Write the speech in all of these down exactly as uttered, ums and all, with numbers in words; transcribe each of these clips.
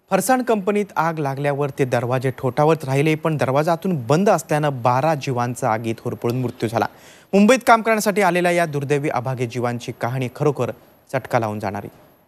फरसाण कंपनीत आग लागल्यावर ते दरवाजे ठोठावत राहिले, पण दरवाजा आतून बंद असल्यानं बारा जीवांचा आगीत होरपळून मृत्यू झाला। मुंबईत काम करण्यासाठी आलेल्या या दुर्दैवी अभागे जीवांची कहाणी खरोखर चटका लावून जाणारी।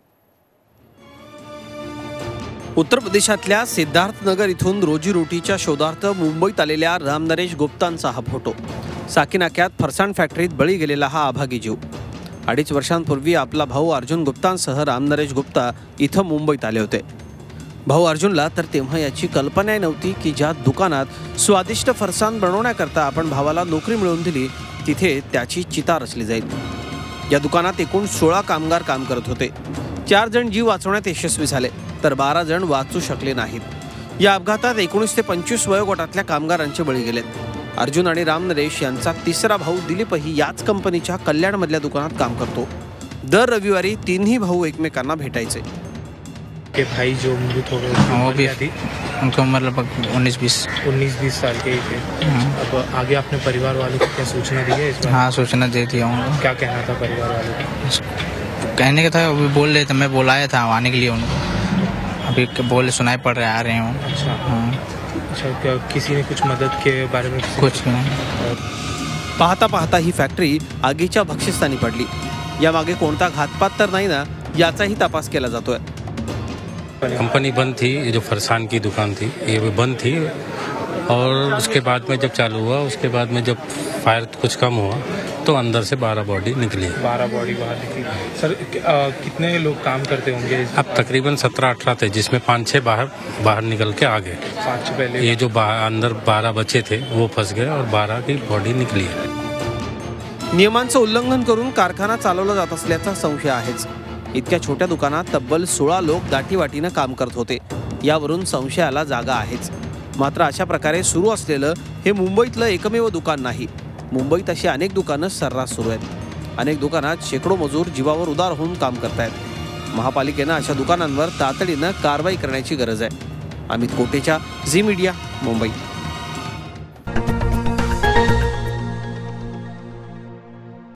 उत्तर प्रदेशातल्या सिद्धार्थनगर इथून रोजीरोटीच्या शोधार्थ मुंबईत आलेल्या रामनरेश गुप्तांचा हा फोटो। साकीनाक्यात फरसाण फॅक्टरीत बळी गेलेला हा अभागी जीव। अडीच वर्षांपूर्वी आपला भाऊ अर्जुन गुप्तांसह रामनरेश गुप्ता इथं मुंबईत आले होते। भाऊ अर्जुनला तर तेव्हा याची कल्पनाही नव्हती की ज्या दुकानात स्वादिष्ट फरसाण बनवण्याकरता आपण भावाला नोकरी मिळवून दिली तिथे त्याची चिता रचली जाईल। या दुकानात एकूण सोळा कामगार काम करत होते। चार जण जीव वाचवण्यात यशस्वी झाले, तर बारा जण वाचू शकले नाहीत। या अपघातात एकोणीस ते पंचवीस वयोगटातल्या कामगारांचे बळी गेलेत। अर्जुन आणि रामनरेश यांचा तिसरा भाऊ दिलीपही याच कंपनीच्या कल्याणमधल्या दुकानात काम करतो। दर रविवारी तीनही भाऊ एकमेकांना भेटायचे। के भाई जो मृत हो गए वो भी थी, उनकी उम्र लगभग उन्नीस बीस उन्नीस बीस साल के ही थे। अब आगे अपने परिवार वालों को क्या सूचना दी है इस बार? हाँ, सूचना दे दिया हूँ। क्या कहना था परिवार वालों का? कहने का था, अभी बोल रहे थे, मैं बुलाया था आने के लिए उनको। अभी बोले सुनाई पड़ रहे आ रहे हूँ। अच्छा हाँ। अच्छा, क्या किसी ने कुछ मदद के बारे में कुछ नहीं। पाहता पाहता ही फॅक्टरी आगीच्या भक्षस्थानी पडली। यामागे कोणता घातपात तर नाही ना, याचाही तपास केला जातोय। कंपनी बंद थी, ये जो फरसान की दुकान थी ये भी बंद थी, और उसके बाद में जब चालू हुआ, उसके बाद में जब फायर कुछ कम हुआ तो अंदर से बारह बॉडी निकली। बारह बॉडी बाहर निकली। सर आ, कितने लोग काम करते होंगे? अब तकरीबन सत्रह अठारह थे, जिसमें पाँच छः बाहर बाहर निकल के आ गए। पाँच छः पहले ये जो अंदर बारह बचे थे वो फंस गए और बारह की बॉडी निकली है। नियमांचं उल्लंघन करून कारखाना चालवला जात असल्याचा संशय आहेच। इतक्या छोट्या दुकानात तब्बल सोळा लोक दाटीवाटीनं काम करत होते। यावरून संशयाला जागा आहेच। मात्र अशा प्रकारे सुरू असलेलं हे मुंबईतलं एकमेव दुकान नाही। मुंबईत अशी अनेक दुकानं सर्रास सुरू आहेत। अनेक दुकानात शेकडो मजूर जीवावर उदार होऊन काम करतायत। महापालिकेनं अशा दुकानांवर तातडीनं कारवाई करण्याची गरज आहे। Amit Kotecha Zee media, Mumbai.